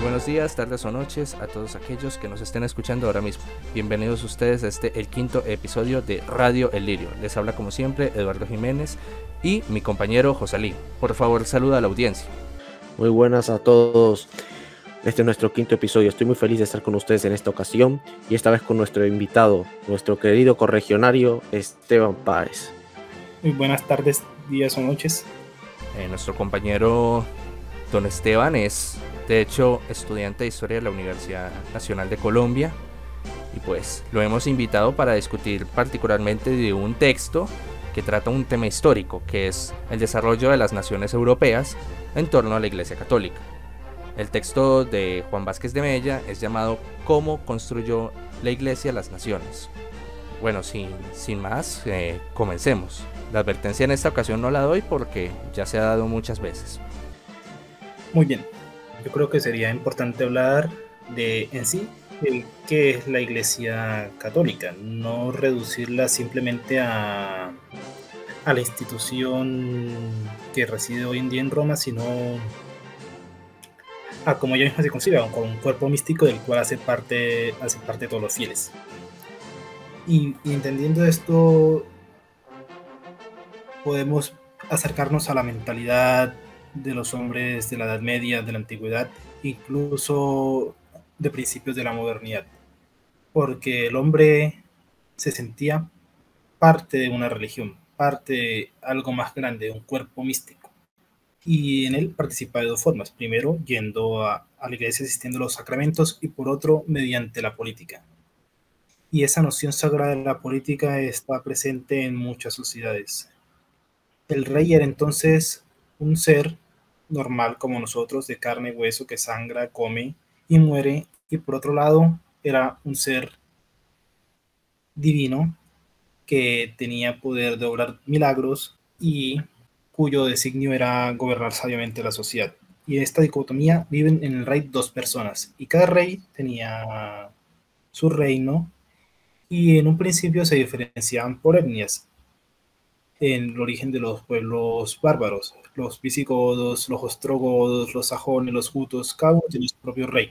buenos días, tardes o noches a todos aquellos que nos estén escuchando ahora mismo. Bienvenidos ustedes a el quinto episodio de Radio El Lirio. Les habla como siempre Eduardo Jiménez y mi compañero Josalí. Por favor, saluda a la audiencia. Muy buenas a todos. Este es nuestro quinto episodio. Estoy muy feliz de estar con ustedes en esta ocasión y esta vez con nuestro invitado, nuestro querido corregionario Esteban Páez. Muy buenas tardes, días o noches. Nuestro compañero Don Esteban es, de hecho, estudiante de Historia de la Universidad Nacional de Colombia y pues lo hemos invitado para discutir particularmente de un texto que trata un tema histórico, que es el desarrollo de las naciones europeas en torno a la Iglesia Católica. El texto de Juan Vázquez de Mella es llamado ¿Cómo construyó la Iglesia las naciones? Bueno, sin más, comencemos. La advertencia en esta ocasión no la doy porque ya se ha dado muchas veces. Muy bien, yo creo que sería importante hablar de en sí qué es la Iglesia Católica, no reducirla simplemente a la institución que reside hoy en día en Roma, sino a como ella misma se concibe, con un cuerpo místico del cual hace parte todos los fieles. Y entendiendo esto, podemos acercarnos a la mentalidad de los hombres de la Edad Media, de la Antigüedad, incluso de principios de la modernidad, porque el hombre se sentía parte de una religión, parte de algo más grande, un cuerpo místico, y en él participa de dos formas: primero yendo a la iglesia, asistiendo a los sacramentos, y por otro mediante la política. Y esa noción sagrada de la política está presente en muchas sociedades. El rey era entonces un ser normal como nosotros, de carne y hueso, que sangra, come y muere, y por otro lado era un ser divino que tenía poder de obrar milagros y cuyo designio era gobernar sabiamente la sociedad. Y en esta dicotomía viven en el rey dos personas, y cada rey tenía su reino, y en un principio se diferenciaban por etnias en el origen de los pueblos bárbaros: los visigodos, los ostrogodos, los sajones, los jutos, cada uno tenía su propio rey.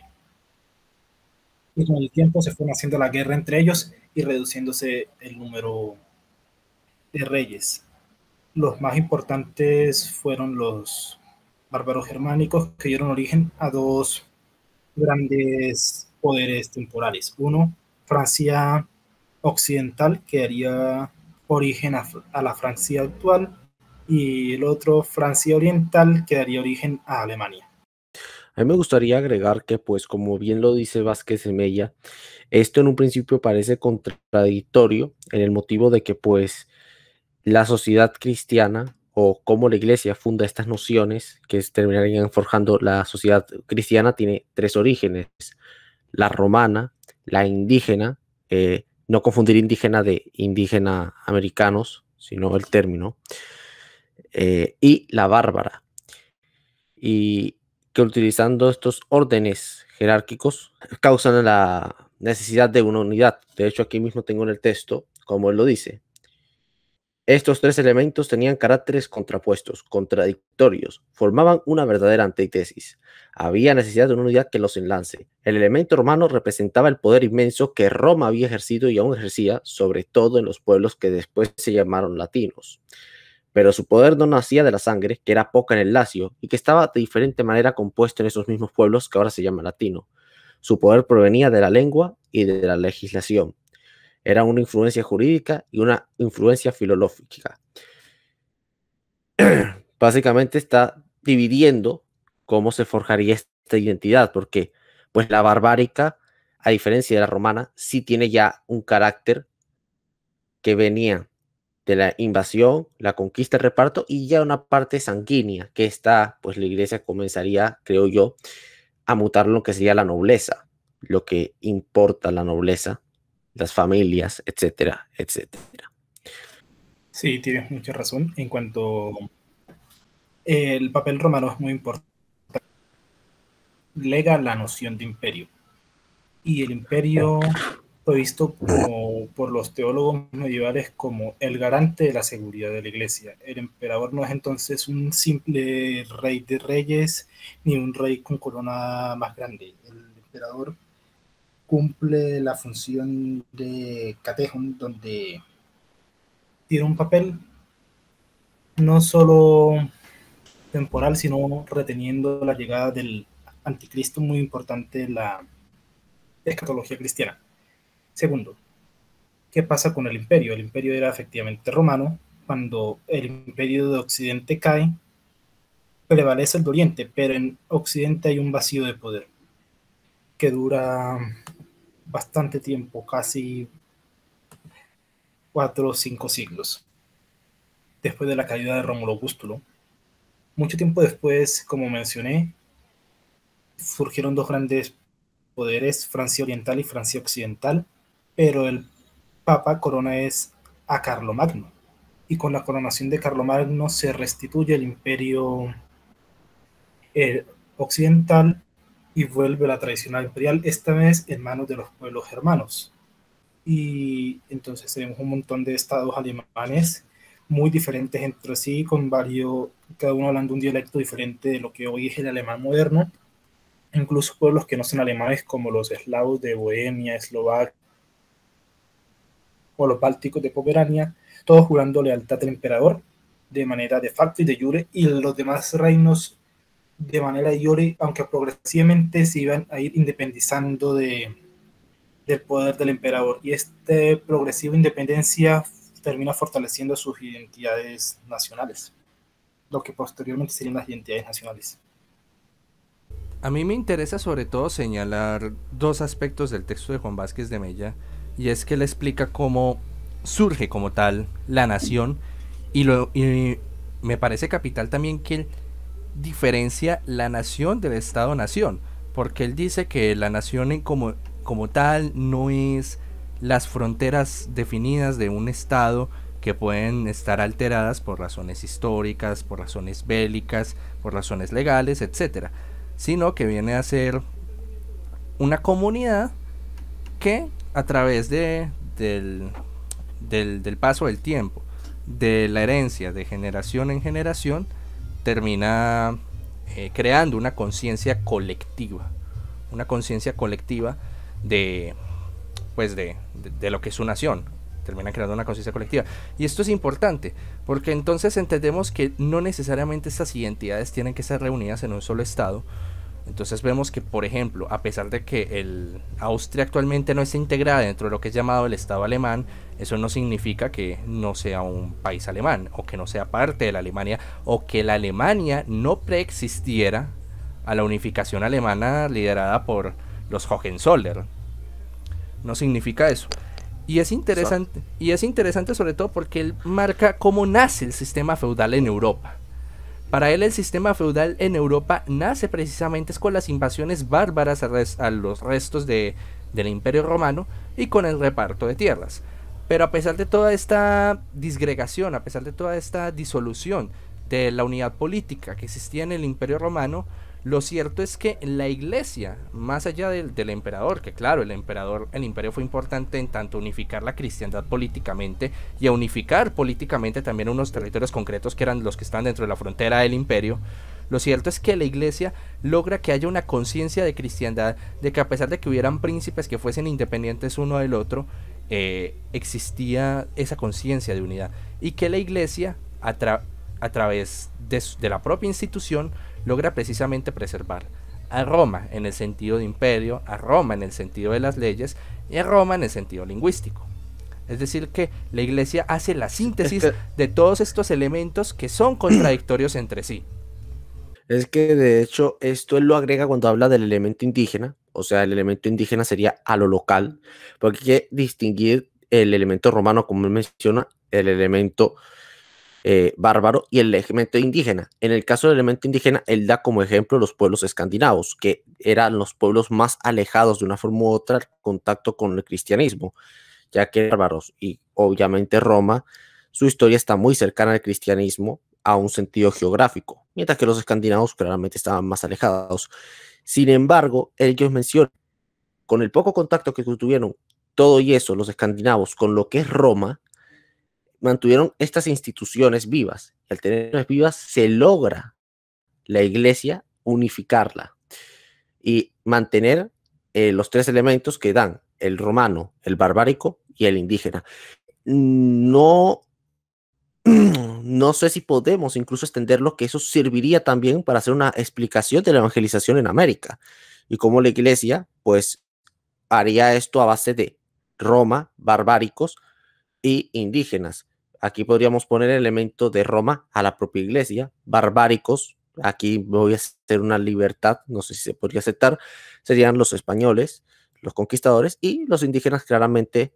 Y con el tiempo se fue haciendo la guerra entre ellos y reduciéndose el número de reyes. Los más importantes fueron los bárbaros germánicos, que dieron origen a dos grandes poderes temporales. Uno, Francia occidental, que daría origen a la Francia actual, y el otro, Francia oriental, que daría origen a Alemania. A mí me gustaría agregar que, pues, como bien lo dice Vázquez de Mella, esto en un principio parece contradictorio en el motivo de que, pues, la sociedad cristiana o cómo la iglesia funda estas nociones que terminarían forjando la sociedad cristiana tiene tres orígenes: la romana, la indígena, no confundir indígena de indígena americanos, sino el término, y la bárbara. Y que utilizando estos órdenes jerárquicos causan la necesidad de una unidad. De hecho, aquí mismo tengo en el texto, como él lo dice: estos tres elementos tenían caracteres contrapuestos, contradictorios, formaban una verdadera antítesis. Había necesidad de una unidad que los enlace. El elemento romano representaba el poder inmenso que Roma había ejercido y aún ejercía, sobre todo en los pueblos que después se llamaron latinos. Pero su poder no nacía de la sangre, que era poca en el lacio, y que estaba de diferente manera compuesto en esos mismos pueblos que ahora se llaman latino. Su poder provenía de la lengua y de la legislación. Era una influencia jurídica y una influencia filológica. Básicamente está dividiendo cómo se forjaría esta identidad, porque pues la barbárica, a diferencia de la romana, sí tiene ya un carácter que venía de la invasión, la conquista, el reparto, y ya una parte sanguínea, que está, pues la iglesia comenzaría, creo yo, a mutar lo que sería la nobleza, lo que importa la nobleza, las familias, etcétera, etcétera. Sí, tienes mucha razón. En cuanto el papel romano es muy importante, lega la noción de imperio. Y el imperio fue visto como, por los teólogos medievales como el garante de la seguridad de la iglesia. El emperador no es entonces un simple rey de reyes ni un rey con corona más grande. El emperador cumple la función de catejón, donde tiene un papel no solo temporal, sino reteniendo la llegada del anticristo, muy importante en la escatología cristiana. Segundo, ¿qué pasa con el imperio? El imperio era efectivamente romano. Cuando el imperio de Occidente cae, prevalece el de Oriente, pero en Occidente hay un vacío de poder que dura bastante tiempo, casi 4 o 5 siglos, después de la caída de Rómulo Augustulo. Mucho tiempo después, como mencioné, surgieron dos grandes poderes, Francia Oriental y Francia Occidental, pero el Papa corona es a Carlomagno, y con la coronación de Carlomagno se restituye el imperio occidental y vuelve la tradicional imperial, esta vez en manos de los pueblos germanos. Y entonces tenemos un montón de estados alemanes muy diferentes entre sí, con varios, cada uno hablando un dialecto diferente de lo que hoy es el alemán moderno. Incluso pueblos que no son alemanes, como los eslavos de Bohemia, Eslovaquia o los bálticos de Pomerania, todos jurando lealtad al emperador de manera de facto y de jure, y los demás reinos de manera de jure, aunque progresivamente se iban a ir independizando del poder del emperador. Y esta progresiva independencia termina fortaleciendo sus identidades nacionales, lo que posteriormente serían las identidades nacionales. A mí me interesa sobre todo señalar dos aspectos del texto de Juan Vázquez de Mella, y es que él explica cómo surge como tal la nación, y me parece capital también que él diferencia la nación del Estado-nación, porque él dice que la nación como tal no es las fronteras definidas de un Estado que pueden estar alteradas por razones históricas, por razones bélicas, por razones legales, etcétera, sino que viene a ser una comunidad que a través del paso del tiempo, de la herencia de generación en generación, termina creando una conciencia colectiva de lo que es su nación. Termina creando una conciencia colectiva, y esto es importante porque entonces entendemos que no necesariamente estas identidades tienen que ser reunidas en un solo estado. Entonces vemos que, por ejemplo, a pesar de que Austria actualmente no está integrada dentro de lo que es llamado el Estado alemán, eso no significa que no sea un país alemán, o que no sea parte de la Alemania, o que la Alemania no preexistiera a la unificación alemana liderada por los Hohenzollern. No significa eso. Y es interesante sobre todo porque él marca cómo nace el sistema feudal en Europa. Para él el sistema feudal en Europa nace precisamente con las invasiones bárbaras a los restos del Imperio Romano y con el reparto de tierras. Pero a pesar de toda esta disgregación, a pesar de toda esta disolución de la unidad política que existía en el Imperio Romano, lo cierto es que la iglesia, más allá del emperador, que claro, el imperio fue importante en tanto unificar la cristiandad políticamente y a unificar políticamente también unos territorios concretos que eran los que estaban dentro de la frontera del imperio, lo cierto es que la iglesia logra que haya una conciencia de cristiandad, de que a pesar de que hubieran príncipes que fuesen independientes uno del otro, existía esa conciencia de unidad, y que la iglesia a través de la propia institución logra precisamente preservar a Roma en el sentido de imperio, a Roma en el sentido de las leyes y a Roma en el sentido lingüístico. Es decir, que la iglesia hace la síntesis de todos estos elementos que son contradictorios entre sí. Es que de hecho esto él lo agrega cuando habla del elemento indígena, o sea, el elemento indígena sería a lo local, porque hay que distinguir el elemento romano, como él menciona, el elemento bárbaro y el elemento indígena. En el caso del elemento indígena, él da como ejemplo los pueblos escandinavos, que eran los pueblos más alejados de una forma u otra del contacto con el cristianismo, ya que bárbaros y obviamente Roma, su historia está muy cercana al cristianismo a un sentido geográfico, mientras que los escandinavos claramente estaban más alejados. Sin embargo, ellos mencionan, con el poco contacto que tuvieron todo y eso, los escandinavos, con lo que es Roma, mantuvieron estas instituciones vivas. Y al tenerlas vivas, se logra la iglesia unificarla y mantener los tres elementos que dan el romano, el barbárico y el indígena. No, no sé si podemos incluso extenderlo, que eso serviría también para hacer una explicación de la evangelización en América y cómo la iglesia pues haría esto a base de Roma, barbáricos y indígenas. Aquí podríamos poner el elemento de Roma a la propia iglesia, barbáricos, aquí voy a hacer una libertad, no sé si se podría aceptar, serían los españoles, los conquistadores, y los indígenas claramente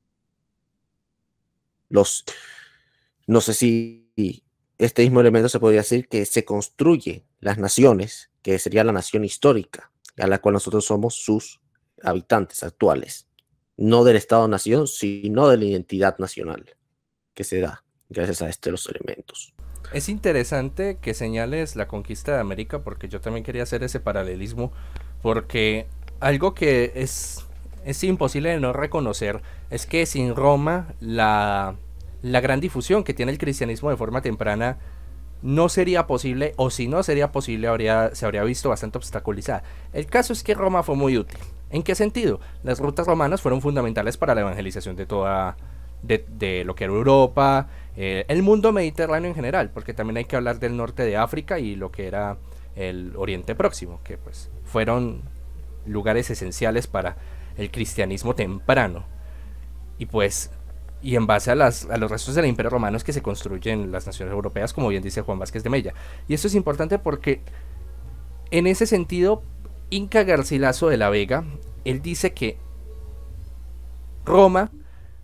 los, no sé si este mismo elemento se podría decir que se construye las naciones, que sería la nación histórica, a la cual nosotros somos sus habitantes actuales, no del Estado-nación, sino de la identidad nacional que se da gracias a los elementos. Es interesante que señales la conquista de América, porque yo también quería hacer ese paralelismo, porque algo que es imposible de no reconocer es que sin Roma la gran difusión que tiene el cristianismo de forma temprana no sería posible, o si no sería posible se habría visto bastante obstaculizada. El caso es que Roma fue muy útil. ¿En qué sentido? Las rutas romanas fueron fundamentales para la evangelización de toda de lo que era Europa, el mundo mediterráneo en general, porque también hay que hablar del norte de África y lo que era el Oriente Próximo, que pues fueron lugares esenciales para el cristianismo temprano. Y pues, y en base a los restos del Imperio Romano es que se construyen las naciones europeas, como bien dice Juan Vázquez de Mella. Y esto es importante porque en ese sentido, Inca Garcilaso de la Vega, él dice que Roma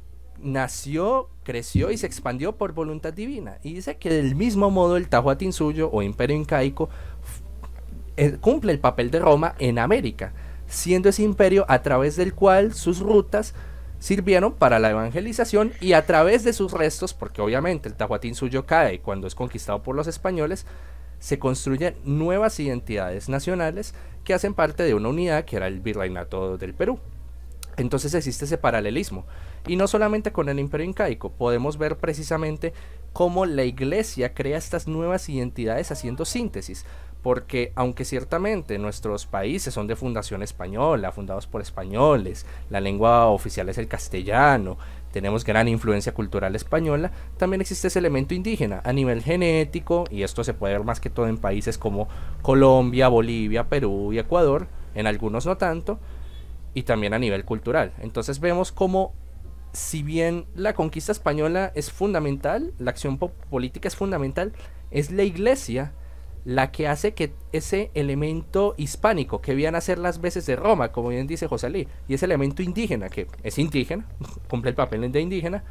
nació, creció y se expandió por voluntad divina, y dice que del mismo modo el Tahuantinsuyo o Imperio Incaico cumple el papel de Roma en América, siendo ese imperio a través del cual sus rutas sirvieron para la evangelización, y a través de sus restos, porque obviamente el Tahuantinsuyo cae cuando es conquistado por los españoles, se construyen nuevas identidades nacionales que hacen parte de una unidad que era el Virreinato del Perú. Entonces existe ese paralelismo, y no solamente con el Imperio Incaico, podemos ver precisamente cómo la iglesia crea estas nuevas identidades haciendo síntesis, porque aunque ciertamente nuestros países son de fundación española, fundados por españoles, la lengua oficial es el castellano, tenemos gran influencia cultural española, también existe ese elemento indígena a nivel genético, y esto se puede ver más que todo en países como Colombia, Bolivia, Perú y Ecuador, en algunos no tanto, y también a nivel cultural. Entonces vemos como, si bien la conquista española es fundamental, la acción política es fundamental, es la iglesia la que hace que ese elemento hispánico que viene a ser las veces de Roma, como bien dice José Lee, y ese elemento indígena, que es indígena, cumple el papel de indígena,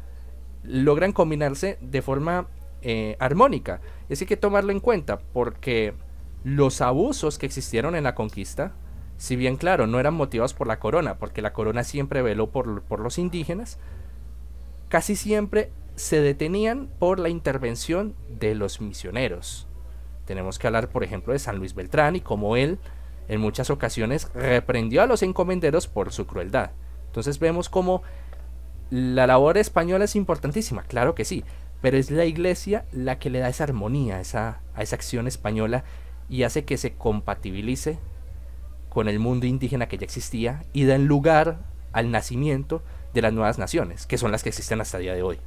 logran combinarse de forma armónica. Y así que tomarlo en cuenta, porque los abusos que existieron en la conquista, si bien claro, no eran motivados por la corona, porque la corona siempre veló por los indígenas, casi siempre se detenían por la intervención de los misioneros. Tenemos que hablar, por ejemplo, de San Luis Beltrán y cómo él, en muchas ocasiones, reprendió a los encomenderos por su crueldad. Entonces vemos cómo la labor española es importantísima, claro que sí, pero es la iglesia la que le da esa armonía a esa acción española y hace que se compatibilice con el mundo indígena que ya existía y dan lugar al nacimiento de las nuevas naciones, que son las que existen hasta el día de hoy.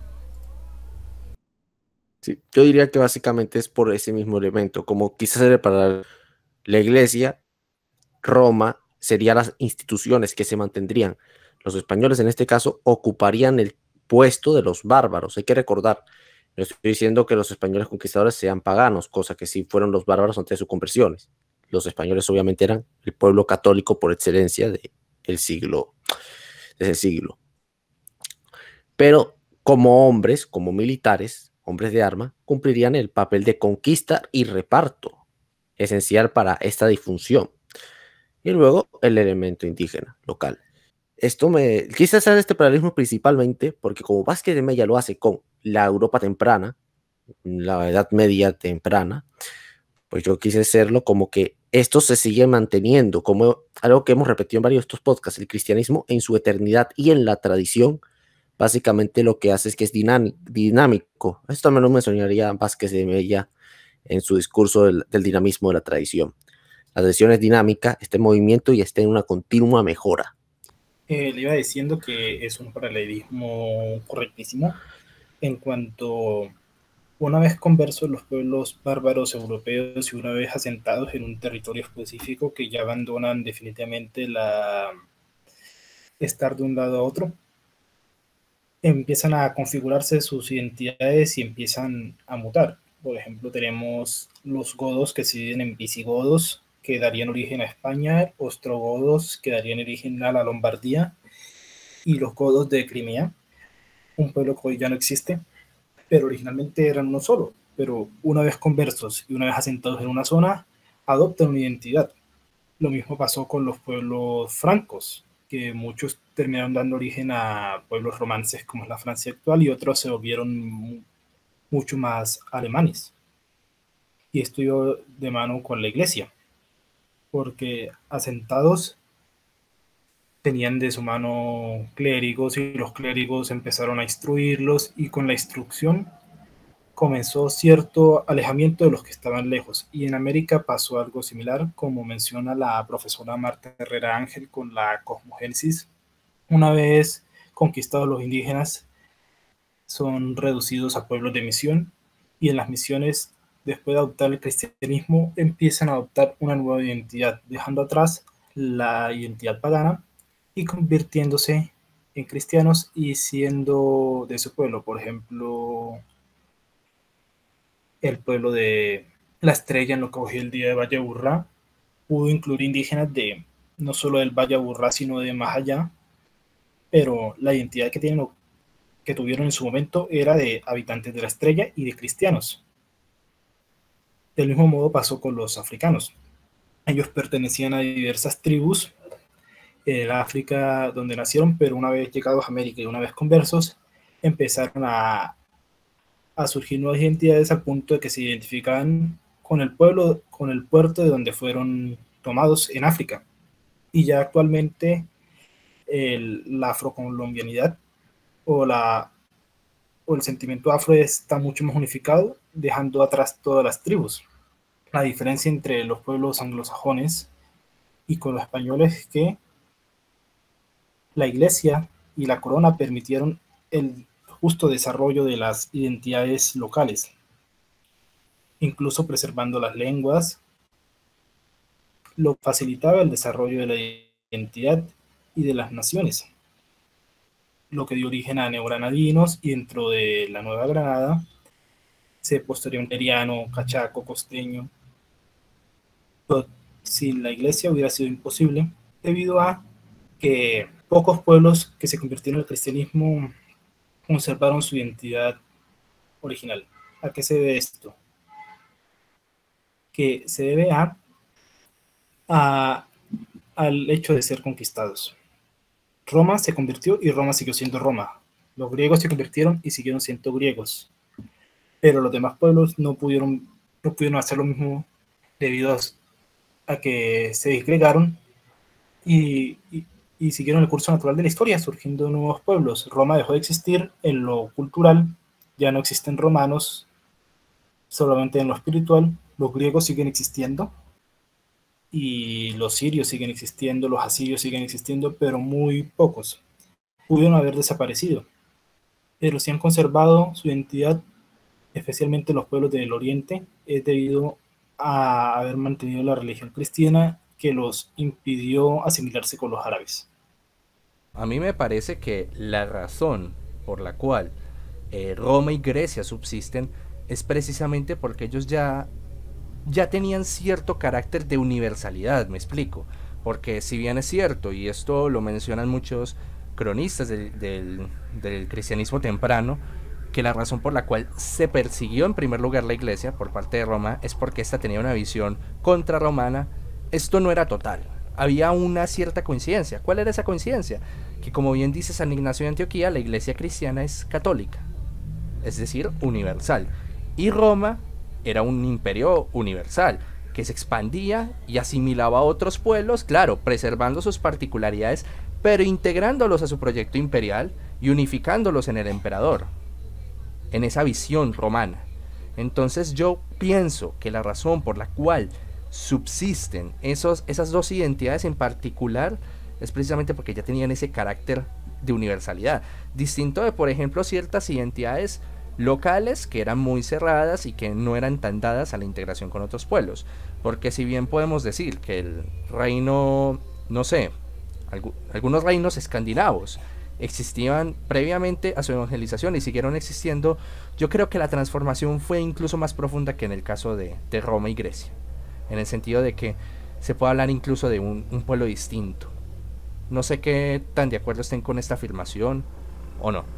Sí, yo diría que básicamente es por ese mismo elemento, como quizás para la iglesia, Roma serían las instituciones que se mantendrían. Los españoles en este caso ocuparían el puesto de los bárbaros. Hay que recordar, no estoy diciendo que los españoles conquistadores sean paganos, cosa que sí fueron los bárbaros antes de sus conversiones. Los españoles obviamente eran el pueblo católico por excelencia de ese siglo. Pero como hombres, como militares, hombres de arma, cumplirían el papel de conquista y reparto, esencial para esta disfunción. Y luego el elemento indígena local. Quise hacer este paralelismo principalmente porque como Vázquez de Mella lo hace con la Europa temprana, la Edad Media temprana, pues yo quise hacerlo como que Estos se siguen manteniendo, como algo que hemos repetido en varios de estos podcasts. El cristianismo en su eternidad y en la tradición, básicamente lo que hace es que es dinámico. Esto también lo mencionaría Vázquez de Mella en su discurso del dinamismo de la tradición. La tradición es dinámica, está en movimiento y está en una continua mejora. Le iba diciendo que es un paralelismo correctísimo en cuanto, una vez conversos los pueblos bárbaros europeos y una vez asentados en un territorio específico, que ya abandonan definitivamente estar de un lado a otro, empiezan a configurarse sus identidades y empiezan a mutar. Por ejemplo, tenemos los godos, que se dividen en visigodos, que darían origen a España, ostrogodos, que darían origen a la Lombardía, y los godos de Crimea, un pueblo que hoy ya no existe, pero originalmente eran uno solo. Pero una vez conversos y una vez asentados en una zona, adoptan una identidad. Lo mismo pasó con los pueblos francos, que muchos terminaron dando origen a pueblos romances como es la Francia actual, y otros se volvieron mucho más alemanes. Y esto iba de mano con la iglesia, porque asentados tenían de su mano clérigos, y los clérigos empezaron a instruirlos, y con la instrucción comenzó cierto alejamiento de los que estaban lejos. Y en América pasó algo similar, como menciona la profesora Marta Herrera Ángel con la cosmogénesis. Una vez conquistados los indígenas, son reducidos a pueblos de misión, y en las misiones, después de adoptar el cristianismo, empiezan a adoptar una nueva identidad, dejando atrás la identidad pagana y convirtiéndose en cristianos y siendo de su pueblo. Por ejemplo, el pueblo de La Estrella, en lo que hoy el día de Valle Aburrá, pudo incluir indígenas de no solo del Valle Aburrá, sino de más allá, pero la identidad que tuvieron en su momento era de habitantes de La Estrella y de cristianos. Del mismo modo pasó con los africanos. Ellos pertenecían a diversas tribus en África donde nacieron, pero una vez llegados a América y una vez conversos, empezaron a surgir nuevas identidades, al punto de que se identificaban con el pueblo, con el puerto de donde fueron tomados en África. Y ya actualmente la afrocolombianidad o el sentimiento afro está mucho más unificado, dejando atrás todas las tribus. La diferencia entre los pueblos anglosajones y con los españoles es que la iglesia y la corona permitieron el justo desarrollo de las identidades locales, incluso preservando las lenguas, lo facilitaba el desarrollo de la identidad y de las naciones, lo que dio origen a neogranadinos, y dentro de la Nueva Granada se posteriormente eriano, cachaco, costeño. Pero sin la iglesia hubiera sido imposible, debido a que pocos pueblos que se convirtieron al cristianismo conservaron su identidad original. ¿A qué se debe esto? Que se debe al hecho de ser conquistados. Roma se convirtió y Roma siguió siendo Roma. Los griegos se convirtieron y siguieron siendo griegos. Pero los demás pueblos no pudieron hacer lo mismo, debido a que se disgregaron y siguieron el curso natural de la historia, surgiendo nuevos pueblos. Roma dejó de existir en lo cultural, ya no existen romanos, solamente en lo espiritual. Los griegos siguen existiendo, y los sirios siguen existiendo, los asirios siguen existiendo, pero muy pocos. Pudieron haber desaparecido, pero si han conservado su identidad, especialmente los pueblos del oriente, es debido a haber mantenido la religión cristiana, que los impidió asimilarse con los árabes. A mí me parece que la razón por la cual Roma y Grecia subsisten es precisamente porque ellos ya tenían cierto carácter de universalidad, me explico. Porque si bien es cierto, y esto lo mencionan muchos cronistas del cristianismo temprano, que la razón por la cual se persiguió en primer lugar la iglesia por parte de Roma es porque ésta tenía una visión contrarromana, esto no era total. Había una cierta coincidencia. ¿Cuál era esa coincidencia? Que, como bien dice San Ignacio de Antioquía, la iglesia cristiana es católica, es decir, universal. Y Roma era un imperio universal, que se expandía y asimilaba a otros pueblos, claro, preservando sus particularidades, pero integrándolos a su proyecto imperial y unificándolos en el emperador, en esa visión romana. Entonces yo pienso que la razón por la cual subsisten esas dos identidades en particular es precisamente porque ya tenían ese carácter de universalidad, distinto de, por ejemplo, ciertas identidades locales que eran muy cerradas y que no eran tan dadas a la integración con otros pueblos. Porque si bien podemos decir que el reino, no sé, algunos reinos escandinavos existían previamente a su evangelización y siguieron existiendo, yo creo que la transformación fue incluso más profunda que en el caso de Roma y Grecia, en el sentido de que se puede hablar incluso de un pueblo distinto. No sé qué tan de acuerdo estén con esta afirmación o no.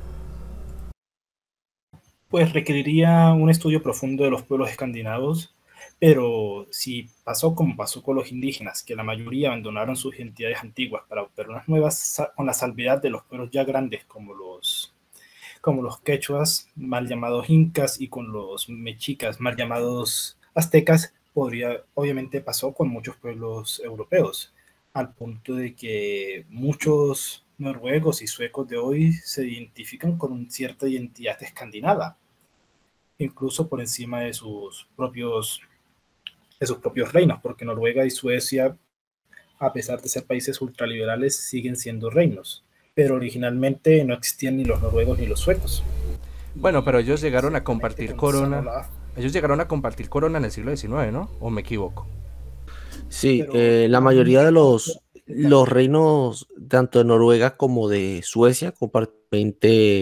Pues requeriría un estudio profundo de los pueblos escandinavos, pero si pasó como pasó con los indígenas, que la mayoría abandonaron sus identidades antiguas para obtener unas nuevas, con la salvedad de los pueblos ya grandes como los quechuas, mal llamados incas, y con los mexicas, mal llamados aztecas, obviamente pasó con muchos pueblos europeos, al punto de que muchos noruegos y suecos de hoy se identifican con una cierta identidad escandinava, incluso por encima de sus propios reinos, porque Noruega y Suecia, a pesar de ser países ultraliberales, siguen siendo reinos, pero originalmente no existían ni los noruegos ni los suecos. Bueno, pero ellos llegaron a compartir corona. Ellos llegaron a compartir corona en el siglo XIX, ¿no? ¿O me equivoco? Sí, la mayoría de los reinos, tanto de Noruega como de Suecia, comparten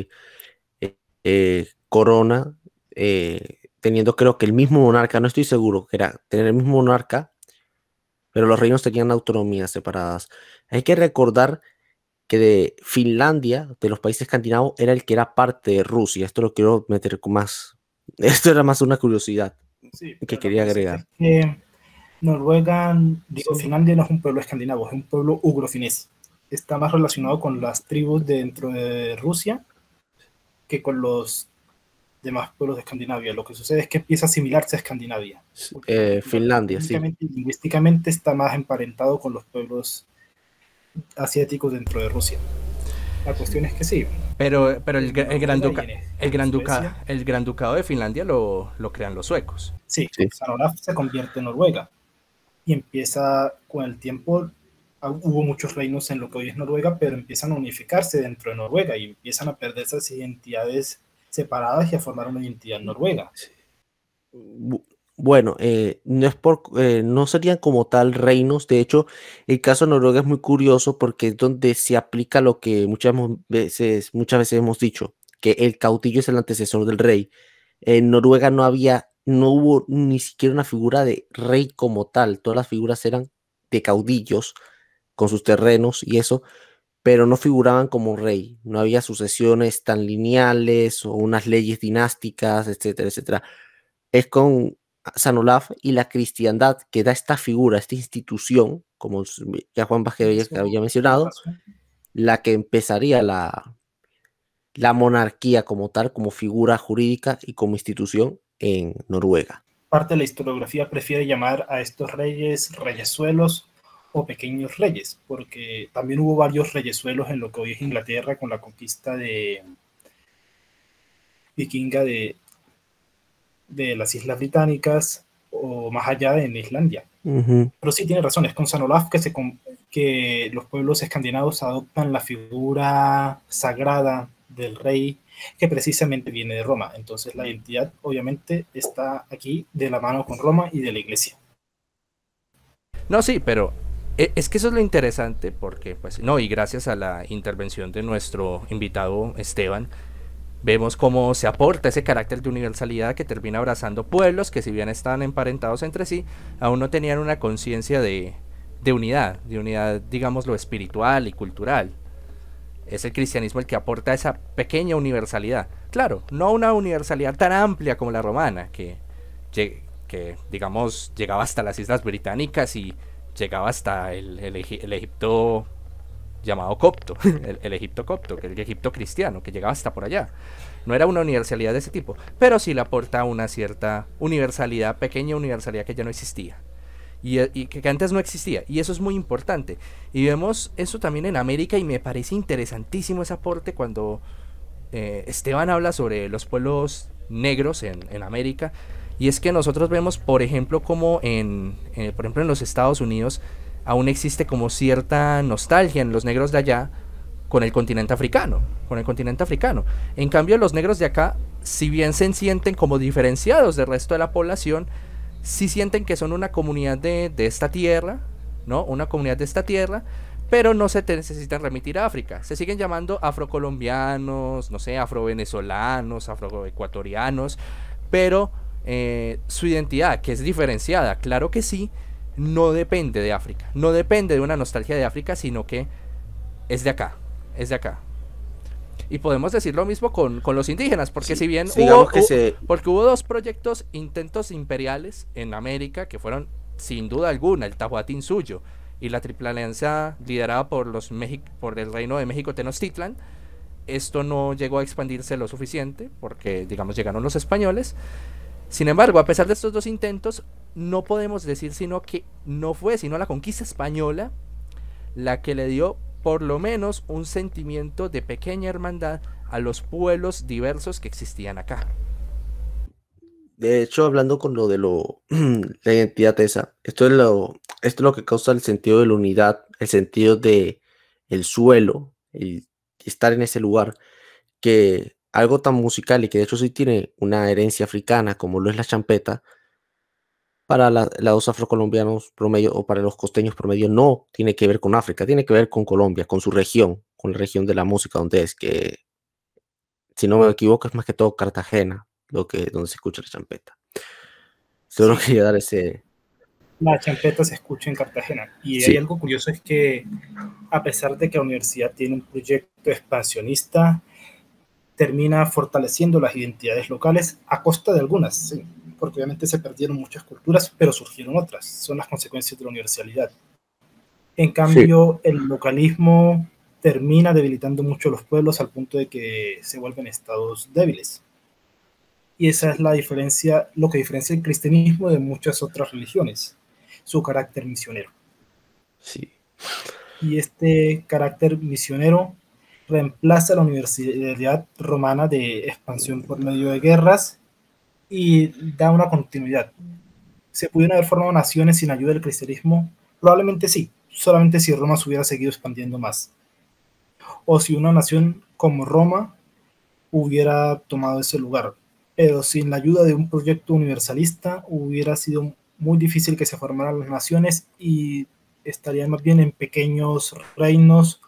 corona, teniendo creo que el mismo monarca, no estoy seguro, que era tener el mismo monarca, pero los reinos tenían autonomías separadas. Hay que recordar que de Finlandia, de los países escandinavos, era el que era parte de Rusia. Esto lo quiero meter con más. Esto era más una curiosidad que quería agregar. Noruega, Finlandia no es un pueblo escandinavo, es un pueblo ugrofinés. Está más relacionado con las tribus dentro de Rusia que con los demás pueblos de Escandinavia. Lo que sucede es que empieza a asimilarse a Escandinavia. Finlandia, sí. Lingüísticamente está más emparentado con los pueblos asiáticos dentro de Rusia. La cuestión es que sí. Pero el Gran Ducado de Finlandia lo crean los suecos. Sí. Olaf se convierte en Noruega. Y empieza, con el tiempo, hubo muchos reinos en lo que hoy es Noruega, pero empiezan a unificarse dentro de Noruega y empiezan a perder esas identidades separadas y a formar una identidad noruega. Bueno, no serían como tal reinos. De hecho, el caso de Noruega es muy curioso porque es donde se aplica lo que muchas veces hemos dicho, que el caudillo es el antecesor del rey. En Noruega no hubo ni siquiera una figura de rey como tal. Todas las figuras eran de caudillos con sus terrenos y eso, pero no figuraban como rey. No había sucesiones tan lineales o unas leyes dinásticas, etcétera, etcétera. Es con San Olaf y la cristiandad que da esta figura, esta institución, como ya Juan Vázquez había mencionado, la que empezaría la monarquía como tal, como figura jurídica y como institución en Noruega. Parte de la historiografía prefiere llamar a estos reyes reyesuelos o pequeños reyes, porque también hubo varios reyesuelos en lo que hoy es Inglaterra con la conquista vikinga de las Islas Británicas o más allá en Islandia. Pero sí tiene razón, es con San Olaf que los pueblos escandinavos adoptan la figura sagrada del rey, que precisamente viene de Roma. Entonces la identidad obviamente está aquí de la mano con Roma y de la iglesia. No, sí, pero es que eso es lo interesante porque, pues, no, y gracias a la intervención de nuestro invitado Esteban, vemos cómo se aporta ese carácter de universalidad que termina abrazando pueblos que, si bien estaban emparentados entre sí, aún no tenían una conciencia de unidad, digamos, lo espiritual y cultural. Es el cristianismo el que aporta esa pequeña universalidad. Claro, no una universalidad tan amplia como la romana, que digamos, llegaba hasta las Islas Británicas y llegaba hasta el Egipto llamado copto, el Egipto copto, que el Egipto cristiano, que llegaba hasta por allá. No era una universalidad de ese tipo, pero sí le aporta una cierta universalidad, pequeña universalidad que ya no existía. y que antes no existía, y eso es muy importante. Y vemos eso también en América, y me parece interesantísimo ese aporte cuando Esteban habla sobre los pueblos negros en América. Y es que nosotros vemos, por ejemplo, como por ejemplo, en los Estados Unidos aún existe como cierta nostalgia en los negros de allá con el continente africano, En cambio, los negros de acá, si bien se sienten como diferenciados del resto de la población, sí sienten que son una comunidad de esta tierra, ¿no? Una comunidad de esta tierra, pero no se necesitan remitir a África. Se siguen llamando afrocolombianos, no sé, afrovenezolanos, afroecuatorianos, pero su identidad, que es diferenciada, claro que sí, no depende de África, no depende de una nostalgia de África, sino que es de acá, es de acá. Y podemos decir lo mismo con los indígenas, porque Sí, si bien porque hubo dos proyectos, intentos imperiales en América, que fueron sin duda alguna el Tahuantinsuyo y la Triple Alianza liderada por por el Reino de México Tenochtitlan. Esto no llegó a expandirse lo suficiente, porque digamos llegaron los españoles. Sin embargo, a pesar de estos dos intentos, no podemos decir sino que no fue sino la conquista española la que le dio por lo menos un sentimiento de pequeña hermandad a los pueblos diversos que existían acá. De hecho, hablando con lo de la identidad esa, esto es lo que causa el sentido de la unidad, el sentido de el suelo, el estar en ese lugar, que algo tan musical y que de hecho sí tiene una herencia africana como lo es la champeta, para los afrocolombianos promedio o para los costeños promedio no tiene que ver con África, tiene que ver con Colombia, con su región, con la región de la música donde es que, si no me equivoco, es más que todo Cartagena, donde se escucha la champeta. Solo Sí, quería dar ese... la champeta se escucha en Cartagena. Y hay Sí, algo curioso, es que a pesar de que la universidad tiene un proyecto expansionista, termina fortaleciendo las identidades locales a costa de algunas, sí, porque obviamente se perdieron muchas culturas, pero surgieron otras. Son las consecuencias de la universalidad. En sí. cambio, el localismo termina debilitando mucho los pueblos al punto de que se vuelven estados débiles. Y esa es la diferencia, lo que diferencia el cristianismo de muchas otras religiones, su carácter misionero. Sí. Y este carácter misionero reemplaza la universidad romana de expansión por medio de guerras y da una continuidad. ¿Se pudieron haber formado naciones sin ayuda del cristianismo? Probablemente sí, solamente si Roma se hubiera seguido expandiendo más. O si una nación como Roma hubiera tomado ese lugar. Pero sin la ayuda de un proyecto universalista hubiera sido muy difícil que se formaran las naciones y estarían más bien en pequeños reinos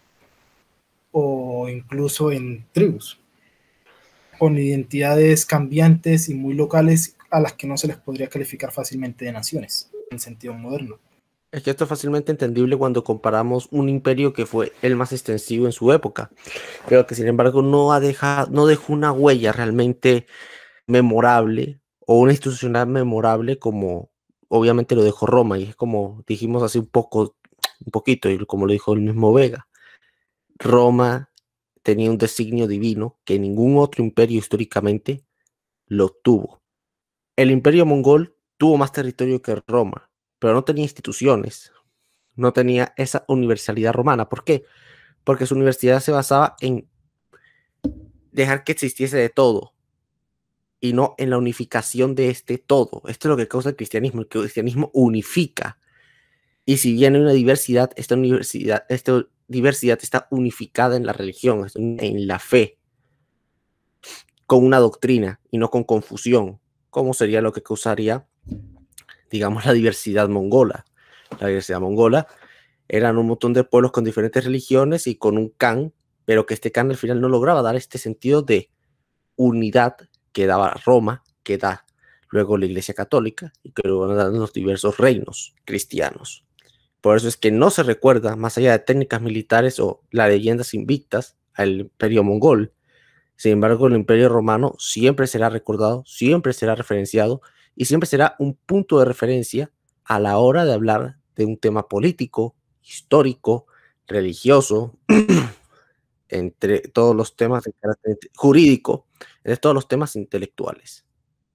o incluso en tribus, con identidades cambiantes y muy locales a las que no se les podría calificar fácilmente de naciones, en sentido moderno. Es que esto es fácilmente entendible cuando comparamos un imperio que fue el más extensivo en su época, pero que sin embargo no dejó una huella realmente memorable o una institucional memorable como obviamente lo dejó Roma, y es como dijimos hace un poquito, y como lo dijo el mismo Vega, Roma tenía un designio divino que ningún otro imperio históricamente lo tuvo. El imperio mongol tuvo más territorio que Roma, pero no tenía instituciones, no tenía esa universalidad romana. ¿Por qué? Porque su universidad se basaba en dejar que existiese de todo y no en la unificación de este todo. Esto es lo que causa el cristianismo. El cristianismo unifica. Y si bien hay una diversidad, esta diversidad está unificada en la religión, en la fe, con una doctrina y no con confusión, como sería lo que causaría, digamos, la diversidad mongola. La diversidad mongola eran un montón de pueblos con diferentes religiones y con un Khan, pero que este Khan al final no lograba dar este sentido de unidad que daba Roma, que da luego la Iglesia Católica y que luego dan los diversos reinos cristianos. Por eso es que no se recuerda, más allá de técnicas militares o las leyendas invictas, al imperio mongol. Sin embargo, el imperio romano siempre será recordado, siempre será referenciado y siempre será un punto de referencia a la hora de hablar de un tema político, histórico, religioso, entre todos los temas de carácter jurídico, entre todos los temas intelectuales.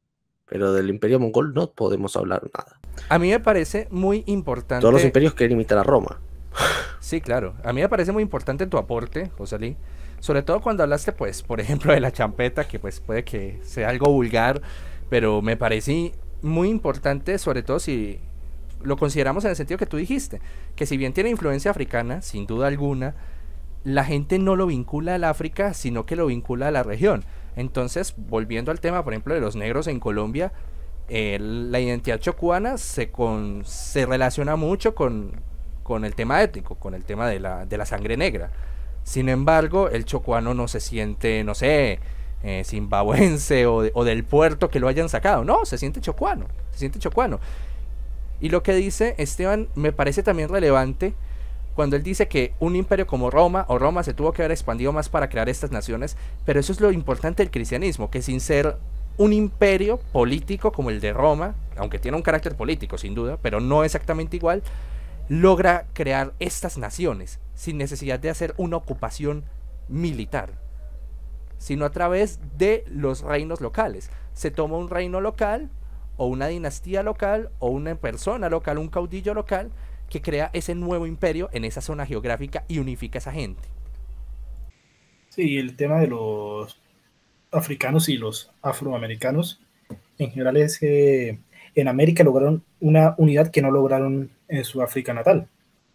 pero del imperio mongol no podemos hablar nada. A mí me parece muy importante... Todos los imperios quieren imitar a Roma. Sí, claro. A mí me parece muy importante tu aporte, José, sobre todo cuando hablaste, pues, por ejemplo, de la champeta, que pues puede que sea algo vulgar, pero me parece muy importante, sobre todo si lo consideramos en el sentido que tú dijiste, que si bien tiene influencia africana, sin duda alguna, la gente no lo vincula al África, sino que lo vincula a la región. Entonces, volviendo al tema, por ejemplo, de los negros en Colombia, la identidad chocuana se relaciona mucho con el tema étnico, con el tema de la sangre negra. Sin embargo, el chocuano no se siente, no sé, zimbabuense o del puerto que lo hayan sacado. No, se siente chocuano, se siente chocuano. Y lo que dice Esteban me parece también relevante cuando él dice que un imperio como Roma se tuvo que haber expandido más para crear estas naciones, pero eso es lo importante del cristianismo, que sin ser un imperio político como el de Roma, aunque tiene un carácter político sin duda, pero no exactamente igual, logra crear estas naciones sin necesidad de hacer una ocupación militar, sino a través de los reinos locales. Se toma un reino local o una dinastía local o una persona local, un caudillo local que crea ese nuevo imperio en esa zona geográfica y unifica a esa gente. Sí, el tema de los africanos y los afroamericanos en general es que en América lograron una unidad que no lograron en su África natal.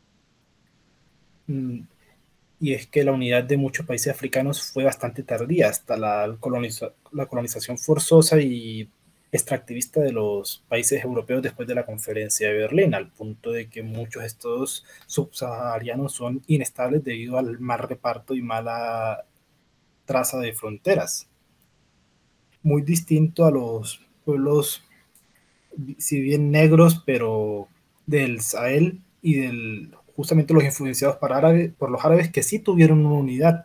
Y es que la unidad de muchos países africanos fue bastante tardía, hasta la colonización forzosa y extractivista de los países europeos después de la Conferencia de Berlín, al punto de que muchos estados subsaharianos son inestables debido al mal reparto y mala traza de fronteras. Muy distinto a los pueblos, si bien negros, pero del Sahel y justamente los influenciados por los árabes, que sí tuvieron una unidad.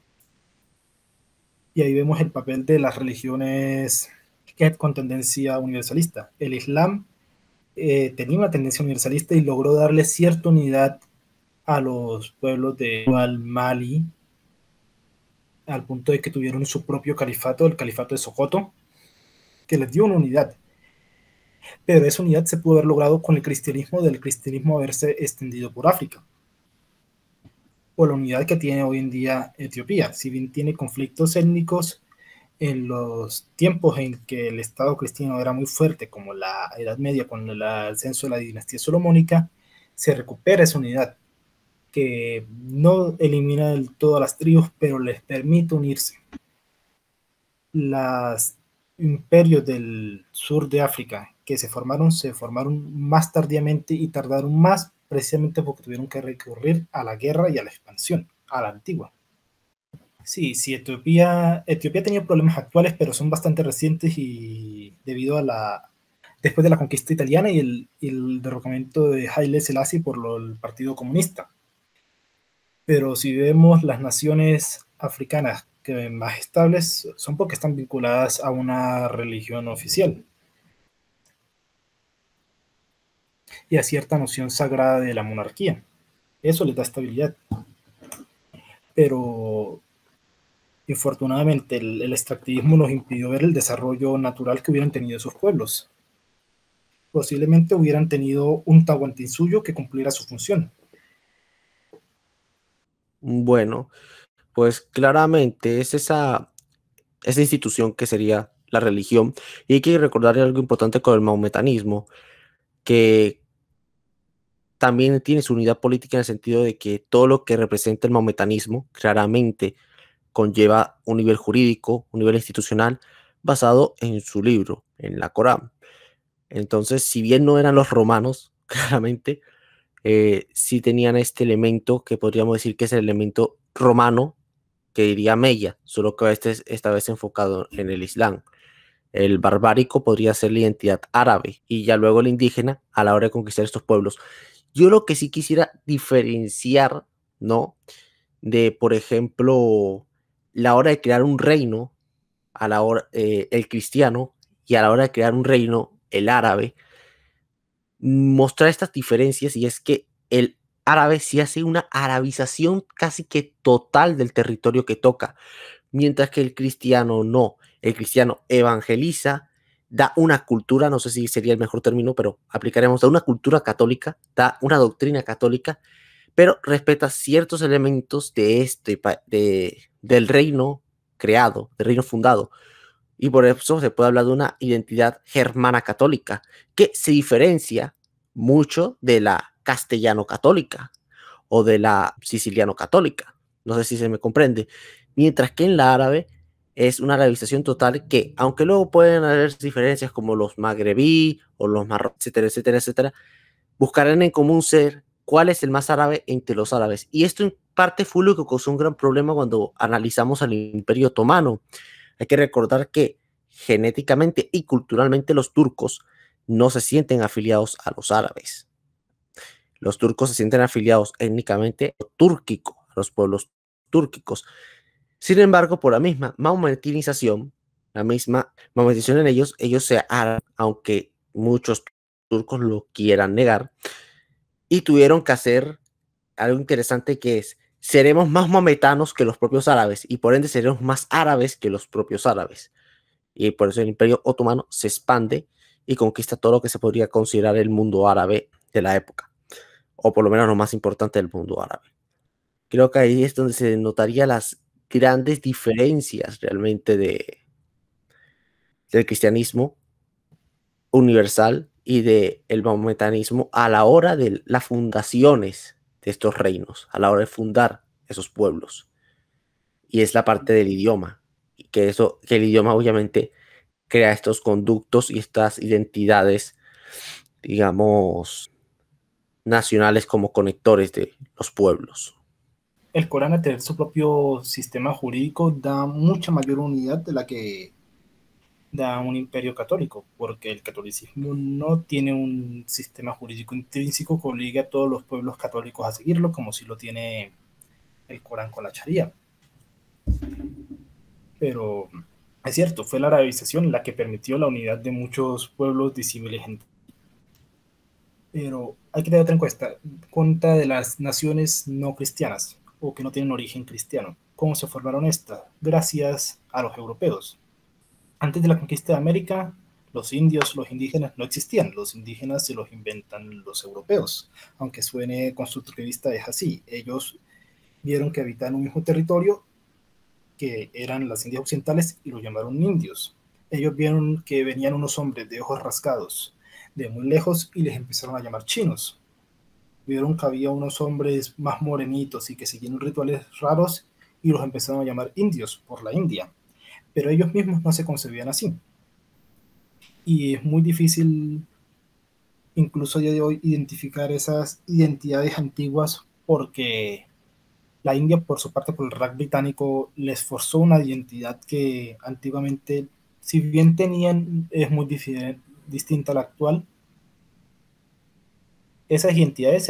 Y ahí vemos el papel de las religiones con tendencia universalista. El Islam tenía una tendencia universalista y logró darle cierta unidad a los pueblos de Mali, al punto de que tuvieron su propio califato, el califato de Sokoto, que les dio una unidad. Pero esa unidad se pudo haber logrado con el cristianismo, del cristianismo haberse extendido por África. O la unidad que tiene hoy en día Etiopía. Si bien tiene conflictos étnicos, en los tiempos en que el Estado cristiano era muy fuerte, como la Edad Media, con el ascenso de la dinastía solomónica, se recupera esa unidad, que no elimina del todo a las tribus, pero les permite unirse. Los imperios del sur de África que se formaron más tardíamente y tardaron más precisamente porque tuvieron que recurrir a la guerra y a la expansión, a la antigua. Sí, Etiopía tenía problemas actuales, pero son bastante recientes y debido a después de la conquista italiana y el derrocamiento de Haile Selassie por el Partido Comunista. Pero si vemos las naciones africanas que más estables son porque están vinculadas a una religión oficial y a cierta noción sagrada de la monarquía. Eso les da estabilidad. Pero infortunadamente el extractivismo nos impidió ver el desarrollo natural que hubieran tenido esos pueblos. Posiblemente hubieran tenido un Tahuantinsuyo que cumpliera su función. Bueno, pues claramente es esa institución que sería la religión. Y hay que recordar algo importante con el maometanismo, que también tiene su unidad política en el sentido de que todo lo que representa el maometanismo claramente conlleva un nivel jurídico, un nivel institucional basado en su libro, en la Corán. Entonces, si bien no eran los romanos, claramente, sí tenían este elemento que podríamos decir que es el elemento romano, que diría Mella, solo que esta vez enfocado en el Islam. El barbárico podría ser la identidad árabe y ya luego el indígena a la hora de conquistar estos pueblos. Yo lo que sí quisiera diferenciar, ¿no? De, por ejemplo, la hora de crear un reino, a la hora, el cristiano, y a la hora de crear un reino, el árabe, mostrar estas diferencias, y es que el árabe sí hace una arabización casi que total del territorio que toca, mientras que el cristiano no. El cristiano evangeliza, da una cultura, no sé si sería el mejor término, pero aplicaremos, da una cultura católica, da una doctrina católica, pero respeta ciertos elementos del reino creado, del reino fundado. Y por eso se puede hablar de una identidad germana católica, que se diferencia mucho de la castellano católica o de la siciliano católica. No sé si se me comprende. Mientras que en la árabe es una arabización total que, aunque luego pueden haber diferencias como los magrebí o los marroquíes, etcétera, etcétera, etcétera, buscarán en común ser cuál es el más árabe entre los árabes. Y esto en parte fue lo que causó un gran problema cuando analizamos al Imperio Otomano. Hay que recordar que genéticamente y culturalmente los turcos no se sienten afiliados a los árabes. Los turcos se sienten afiliados étnicamente a los pueblos túrquicos. Sin embargo, por la misma maometinización, en ellos se harán, aunque muchos turcos lo quieran negar, y tuvieron que hacer algo interesante que es, seremos más maometanos que los propios árabes, y por ende seremos más árabes que los propios árabes. Y por eso el Imperio Otomano se expande y conquista todo lo que se podría considerar el mundo árabe de la época, o por lo menos lo más importante del mundo árabe. Creo que ahí es donde se notaría las grandes diferencias realmente del cristianismo universal y del maometanismo a la hora de las fundaciones de estos reinos, a la hora de fundar esos pueblos. Y es la parte del idioma, que el idioma obviamente crea estos conductos y estas identidades, digamos, nacionales como conectores de los pueblos. El Corán, al tener su propio sistema jurídico, da mucha mayor unidad de la que da un imperio católico, porque el catolicismo no tiene un sistema jurídico intrínseco que obligue a todos los pueblos católicos a seguirlo, como si lo tiene el Corán con la Sharia. Pero es cierto, fue la arabización la que permitió la unidad de muchos pueblos disímiles. Pero hay que tener en cuenta de las naciones no cristianas o que no tienen origen cristiano. ¿Cómo se formaron estas? Gracias a los europeos. Antes de la conquista de América, los indios, los indígenas no existían. Los indígenas se los inventan los europeos. Aunque suene constructivista, es así. Ellos vieron que habitaban un mismo territorio, que eran las Indias Occidentales, y los llamaron indios. Ellos vieron que venían unos hombres de ojos rasgados de muy lejos y les empezaron a llamar chinos. Vieron que había unos hombres más morenitos y que seguían rituales raros y los empezaron a llamar indios por la India. Pero ellos mismos no se concebían así. Y es muy difícil, incluso a día de hoy, identificar esas identidades antiguas, porque la India, por su parte, por el Raj británico, les forzó una identidad que antiguamente, si bien tenían, es muy distinta a la actual. Esas identidades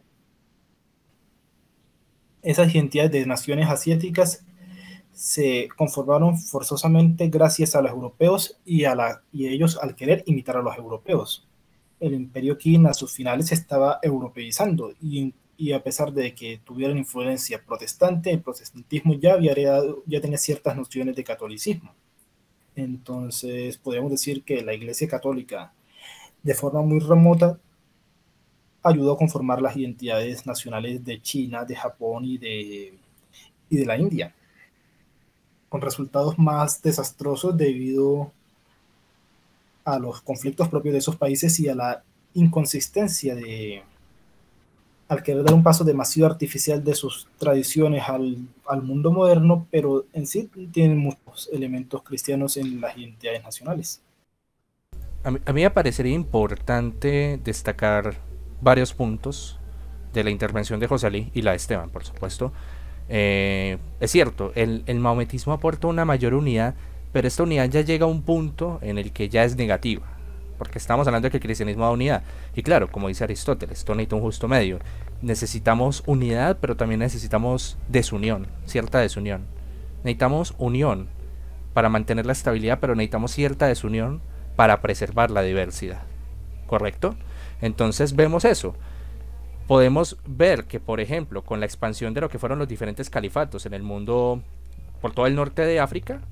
de naciones asiáticas se conformaron forzosamente gracias a los europeos y ellos al querer imitar a los europeos. El imperio Qin a sus finales se estaba europeizando y a pesar de que tuvieran influencia protestante, el protestantismo ya tenía ciertas nociones de catolicismo. Entonces podríamos decir que la Iglesia Católica, de forma muy remota, ayudó a conformar las identidades nacionales de China, de Japón y de la India, con resultados más desastrosos debido a los conflictos propios de esos países y a la inconsistencia al querer dar un paso demasiado artificial de sus tradiciones al mundo moderno, pero en sí tienen muchos elementos cristianos en las identidades nacionales. A mí me parecería importante destacar varios puntos de la intervención de José Ali y la de Esteban, por supuesto. Es cierto, el maometismo aporta una mayor unidad, pero esta unidad ya llega a un punto en el que ya es negativa, porque estamos hablando de que el cristianismo da unidad, y claro, como dice Aristóteles, esto necesita un justo medio. Necesitamos unidad, pero también necesitamos desunión, cierta desunión. Necesitamos unión para mantener la estabilidad, pero necesitamos cierta desunión para preservar la diversidad, ¿correcto? Entonces vemos eso. Podemos ver que, por ejemplo, con la expansión de lo que fueron los diferentes califatos en el mundo, por todo el norte de África,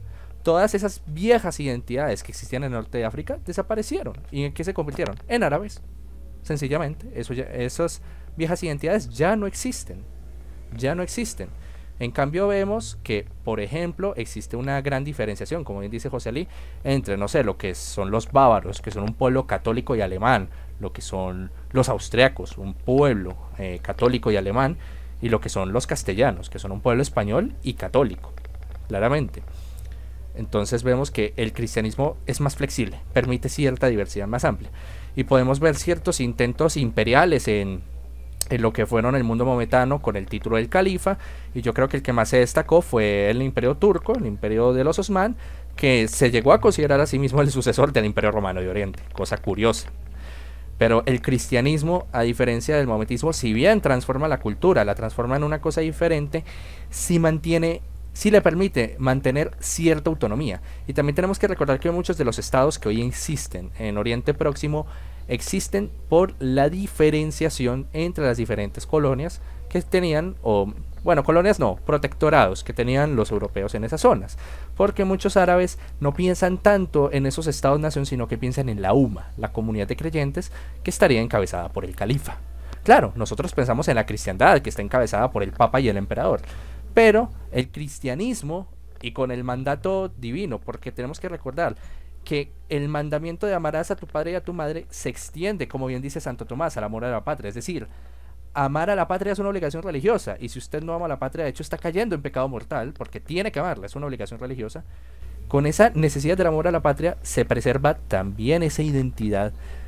todas esas viejas identidades que existían en el norte de África desaparecieron. ¿Y en qué se convirtieron? En árabes. Sencillamente, esas viejas identidades ya no existen. Ya no existen. En cambio vemos que, por ejemplo, existe una gran diferenciación, como bien dice José Ali, entre, no sé, lo que son los bávaros, que son un pueblo católico y alemán, lo que son los austriacos, un pueblo católico y alemán, y lo que son los castellanos, que son un pueblo español y católico, claramente. Entonces vemos que el cristianismo es más flexible, permite cierta diversidad más amplia. Y podemos ver ciertos intentos imperiales en lo que fueron el mundo maometano con el título del califa, y yo creo que el que más se destacó fue el imperio turco, el imperio de los Osman, que se llegó a considerar a sí mismo el sucesor del imperio romano de Oriente, cosa curiosa. Pero el cristianismo, a diferencia del maometismo, si bien transforma la cultura, la transforma en una cosa diferente, sí le permite mantener cierta autonomía. Y también tenemos que recordar que muchos de los estados que hoy existen en Oriente Próximo existen por la diferenciación entre las diferentes colonias que tenían, o bueno, colonias no, protectorados que tenían los europeos en esas zonas, porque muchos árabes no piensan tanto en esos estados-nación, sino que piensan en la UMA, la comunidad de creyentes, que estaría encabezada por el califa. Claro, nosotros pensamos en la cristiandad, que está encabezada por el papa y el emperador, pero el cristianismo, y con el mandato divino, porque tenemos que recordar que el mandamiento de amarás a tu padre y a tu madre se extiende, como bien dice Santo Tomás, al amor a la patria. Es decir, amar a la patria es una obligación religiosa, y si usted no ama a la patria, de hecho está cayendo en pecado mortal, porque tiene que amarla, es una obligación religiosa. Con esa necesidad del amor a la patria se preserva también esa identidad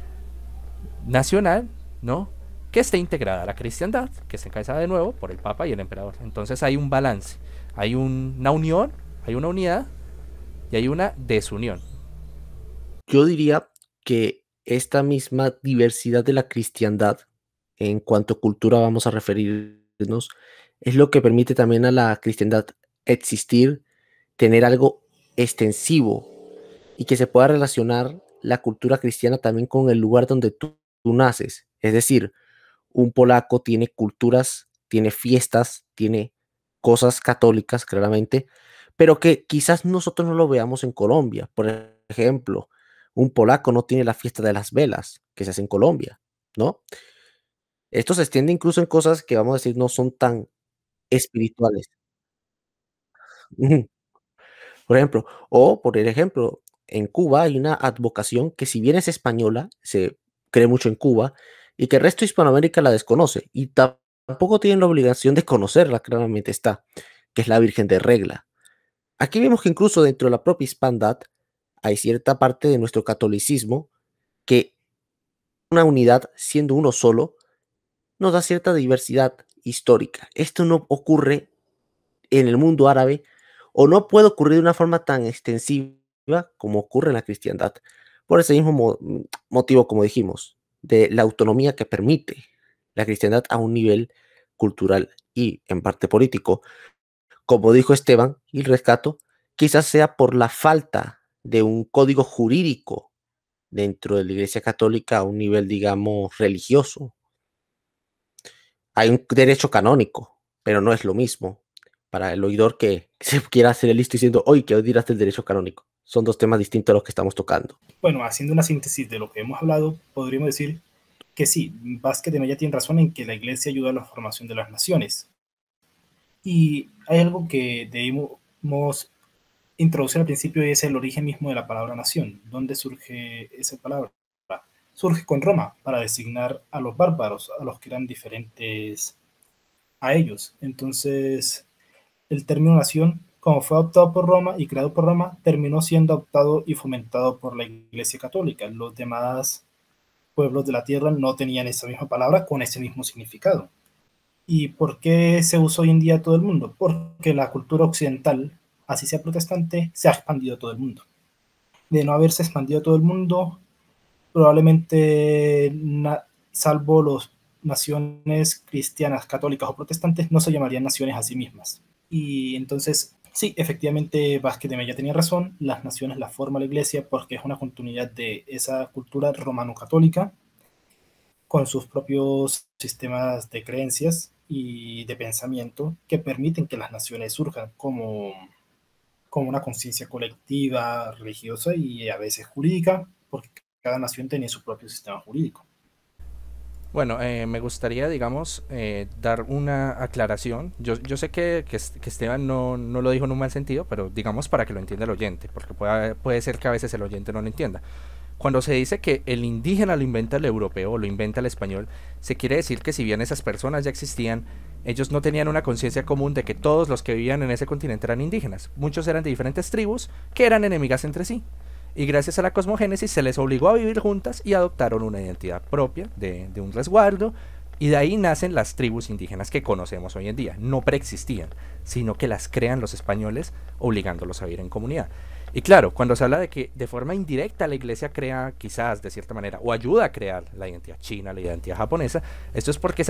nacional, ¿no?, que esté integrada a la cristiandad, que esté encabezada de nuevo por el papa y el emperador. Entonces hay un balance, hay una unión, hay una unidad y hay una desunión. Yo diría que esta misma diversidad de la cristiandad, en cuanto a cultura vamos a referirnos, es lo que permite también a la cristiandad existir, tener algo extensivo y que se pueda relacionar la cultura cristiana también con el lugar donde tú naces. Es decir, un polaco tiene culturas, tiene fiestas, tiene cosas católicas, claramente, pero que quizás nosotros no lo veamos en Colombia. Por ejemplo, un polaco no tiene la fiesta de las velas que se hace en Colombia, ¿no? Esto se extiende incluso en cosas que vamos a decir no son tan espirituales. Ujú. Por ejemplo, en Cuba hay una advocación que, si bien es española, se cree mucho en Cuba y que el resto de Hispanoamérica la desconoce y tampoco tienen la obligación de conocerla, claramente está, que es la Virgen de Regla. Aquí vemos que incluso dentro de la propia hispanidad hay cierta parte de nuestro catolicismo que una unidad, siendo uno solo, nos da cierta diversidad histórica. Esto no ocurre en el mundo árabe, o no puede ocurrir de una forma tan extensiva como ocurre en la cristiandad. Por ese mismo motivo, como dijimos, de la autonomía que permite la cristiandad a un nivel cultural y en parte político. Como dijo Esteban, y rescato, quizás sea por la falta de un código jurídico dentro de la Iglesia Católica a un nivel, digamos, religioso. Hay un derecho canónico, pero no es lo mismo. Para el oidor que se quiera hacer el listo diciendo, hoy que hoy dirás del derecho canónico. Son dos temas distintos a los que estamos tocando. Bueno, haciendo una síntesis de lo que hemos hablado, podríamos decir que sí, Vázquez de Mella tiene razón en que la Iglesia ayuda a la formación de las naciones. Y hay algo que debemos introducir al principio, y es el origen mismo de la palabra nación. ¿Dónde surge esa palabra? Surge con Roma, para designar a los bárbaros, a los que eran diferentes a ellos. Entonces, el término nación, como fue adoptado por Roma y creado por Roma, terminó siendo adoptado y fomentado por la Iglesia Católica. Los demás pueblos de la tierra no tenían esa misma palabra con ese mismo significado. ¿Y por qué se usa hoy en día todo el mundo? Porque la cultura occidental, así sea protestante, se ha expandido a todo el mundo. De no haberse expandido a todo el mundo, probablemente, salvo las naciones cristianas, católicas o protestantes, no se llamarían naciones a sí mismas. Y entonces, sí, efectivamente, Vázquez de Mella tenía razón, las naciones las forma la Iglesia porque es una continuidad de esa cultura romano-católica con sus propios sistemas de creencias y de pensamiento que permiten que las naciones surjan como como una conciencia colectiva, religiosa y a veces jurídica, porque cada nación tenía su propio sistema jurídico. Bueno, me gustaría, digamos, dar una aclaración. Yo sé que Esteban no lo dijo en un mal sentido, pero digamos para que lo entienda el oyente, porque puede ser que a veces el oyente no lo entienda. Cuando se dice que el indígena lo inventa el europeo o lo inventa el español, se quiere decir que si bien esas personas ya existían, ellos no tenían una conciencia común de que todos los que vivían en ese continente eran indígenas. Muchos eran de diferentes tribus que eran enemigas entre sí. Y gracias a la cosmogénesis se les obligó a vivir juntas y adoptaron una identidad propia de un resguardo. Y de ahí nacen las tribus indígenas que conocemos hoy en día. No preexistían, sino que las crean los españoles obligándolos a vivir en comunidad. Y claro, cuando se habla de que de forma indirecta la iglesia crea, quizás de cierta manera, o ayuda a crear la identidad china, la identidad japonesa, esto es porque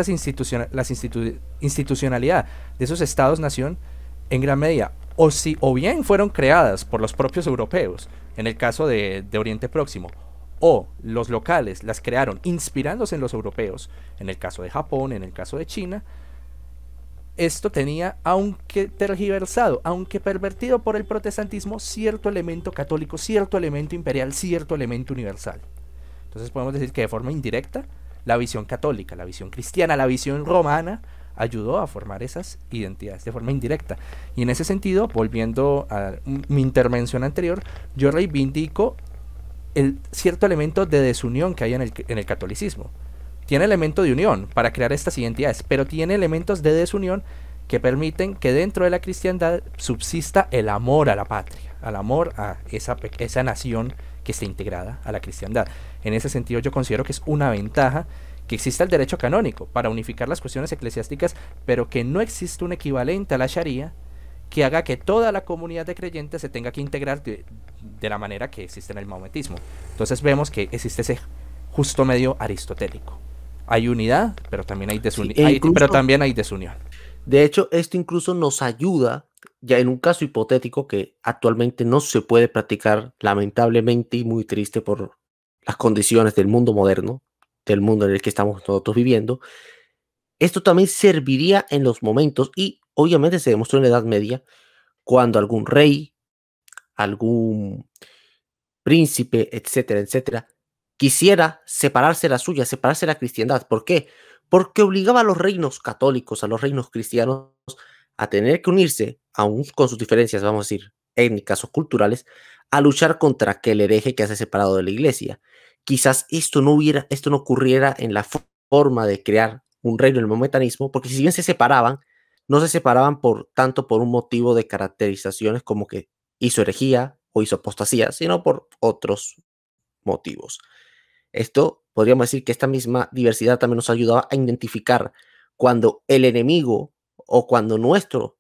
institucionalidad de esos estados-nación, en gran medida, o bien fueron creadas por los propios europeos, en el caso de Oriente Próximo, o los locales las crearon inspirándose en los europeos, en el caso de Japón, en el caso de China. Esto tenía, aunque tergiversado, aunque pervertido por el protestantismo, cierto elemento católico, cierto elemento imperial, cierto elemento universal. Entonces podemos decir que de forma indirecta, la visión católica, la visión cristiana, la visión romana, ayudó a formar esas identidades de forma indirecta. Y en ese sentido, volviendo a mi intervención anterior, yo reivindico el cierto elemento de desunión que hay en el catolicismo. Tiene elemento de unión para crear estas identidades, pero tiene elementos de desunión que permiten que dentro de la cristiandad subsista el amor a la patria, al amor a esa nación que está integrada a la cristiandad. En ese sentido yo considero que es una ventaja que exista el derecho canónico para unificar las cuestiones eclesiásticas, pero que no existe un equivalente a la Sharia que haga que toda la comunidad de creyentes se tenga que integrar de la manera que existe en el maometismo. Entonces vemos que existe ese justo medio aristotélico. Hay unidad, pero también hay desunión. Sí, pero también hay desunión. De hecho, esto incluso nos ayuda, ya en un caso hipotético que actualmente no se puede practicar, lamentablemente y muy triste por las condiciones del mundo moderno, del mundo en el que estamos nosotros viviendo. Esto también serviría en los momentos, y obviamente se demostró en la Edad Media, cuando algún rey, algún príncipe, etcétera, etcétera, quisiera separarse la suya, separarse la cristiandad. ¿Por qué? Porque obligaba a los reinos católicos, a los reinos cristianos, a tener que unirse, aún con sus diferencias, vamos a decir, étnicas o culturales, a luchar contra aquel hereje que hace separado de la iglesia. Quizás esto no ocurriera en la forma de crear un reino, el maometanismo, porque si bien se separaban, no se separaban tanto por un motivo de caracterizaciones como que hizo herejía o hizo apostasía, sino por otros motivos. Esto, podríamos decir que esta misma diversidad también nos ayudaba a identificar cuando el enemigo o cuando nuestro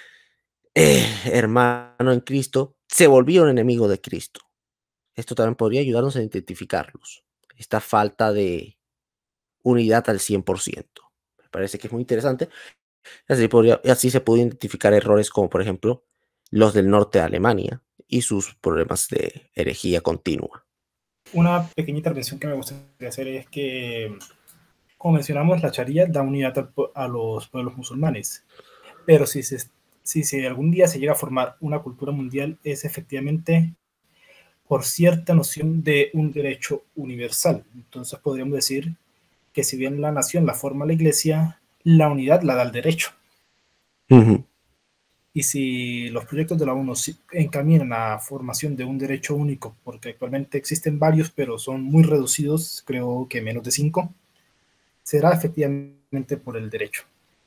hermano en Cristo se volvía un enemigo de Cristo. Esto también podría ayudarnos a identificarlos. Esta falta de unidad al 100%. Me parece que es muy interesante. Así se puede identificar errores como, por ejemplo, los del norte de Alemania y sus problemas de herejía continua. Una pequeña intervención que me gustaría hacer es que, como mencionamos, la Sharia da unidad a los pueblos musulmanes, pero si algún día se llega a formar una cultura mundial, es efectivamente por cierta noción de un derecho universal. Entonces podríamos decir que si bien la nación la forma la iglesia, la unidad la da el derecho. Y si los proyectos de la ONU encaminan a formación de un derecho único, porque actualmente existen varios, pero son muy reducidos, creo que menos de 5, será efectivamente por el derecho.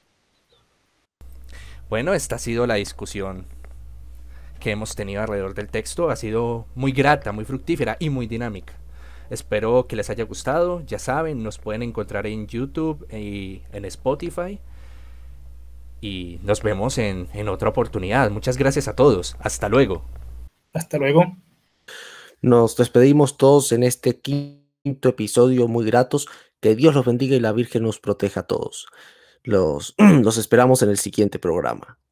Bueno, esta ha sido la discusión que hemos tenido alrededor del texto. Ha sido muy grata, muy fructífera y muy dinámica. Espero que les haya gustado. Ya saben, nos pueden encontrar en YouTube y en Spotify. Y nos vemos en otra oportunidad. Muchas gracias a todos. Hasta luego. Hasta luego. Nos despedimos todos en este quinto episodio, muy gratos. Que Dios los bendiga y la Virgen nos proteja a todos. Los esperamos en el siguiente programa.